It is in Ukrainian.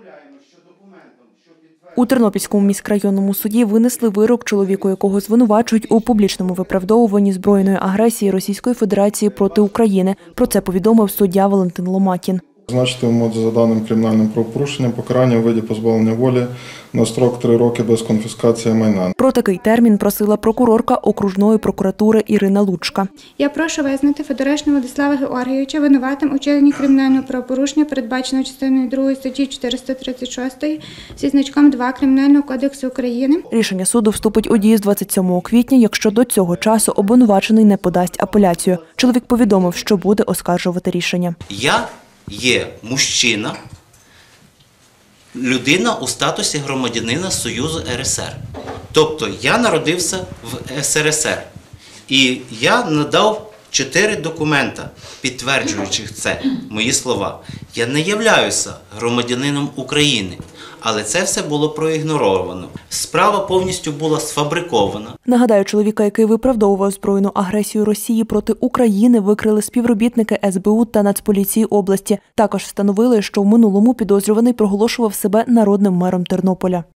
У Тернопільському міськрайонному суді винесли вирок чоловіку, якого звинувачують у публічному виправдовуванні збройної агресії Російської Федерації проти України. Про це повідомив суддя Валентин Ломакін. Зазначити йому за даним кримінальним правопорушенням покарання у виді позбавлення волі на строк 3 роки без конфіскації майна. Про такий термін просила прокурорка окружної прокуратури Ірина Лучка. Я прошу визнати Федоришина Владислава Георгійовича винуватим у вчиненні кримінального правопорушення, передбаченого частиною 2 статті 436 зі значком 2 Кримінального кодексу України. Рішення суду вступить у дію з 27 квітня, якщо до цього часу обвинувачений не подасть апеляцію. Чоловік повідомив, що буде оскаржувати рішення. Я є мужчина, людина у статусі громадянина Союзу РСР. Тобто я народився в СРСР. І я надав 4 документа, підтверджуючих це, мої слова. Я не являюся громадянином України. Але це все було проігноровано. Справа повністю була сфабрикована. Нагадаю, чоловіка, який виправдовував збройну агресію Росії проти України, викрили співробітники СБУ та Нацполіції області. Також встановили, що в минулому підозрюваний проголошував себе народним мером Тернополя.